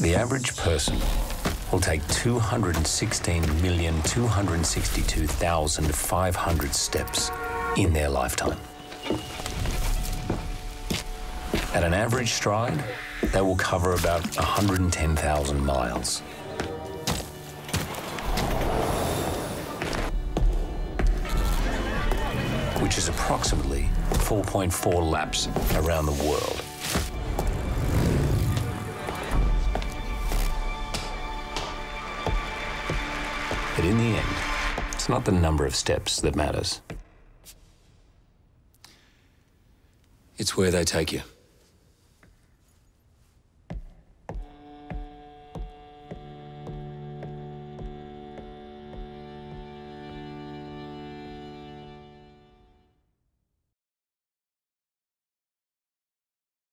The average person will take 216,262,500 steps in their lifetime. At an average stride, they will cover about 110,000 miles. Which is approximately 4.4 laps around the world. But in the end, it's not the number of steps that matters. It's where they take you.